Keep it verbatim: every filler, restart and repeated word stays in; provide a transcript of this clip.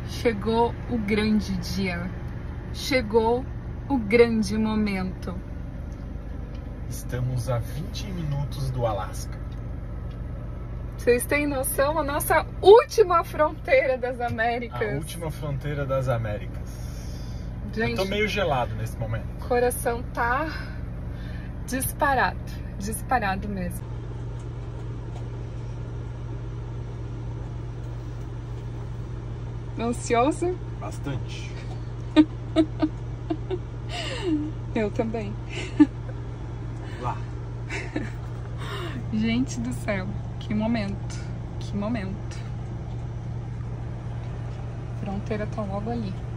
Chegou o grande dia. Chegou o grande momento. Estamos a vinte minutos do Alasca. Vocês têm noção? A nossa última fronteira das Américas. A última fronteira das Américas. Gente, eu tô meio gelado nesse momento. O coração tá disparado. Disparado mesmo. Ansiosa? Bastante. Eu também. Lá. Gente do céu, que momento, que momento. A fronteira tá logo ali.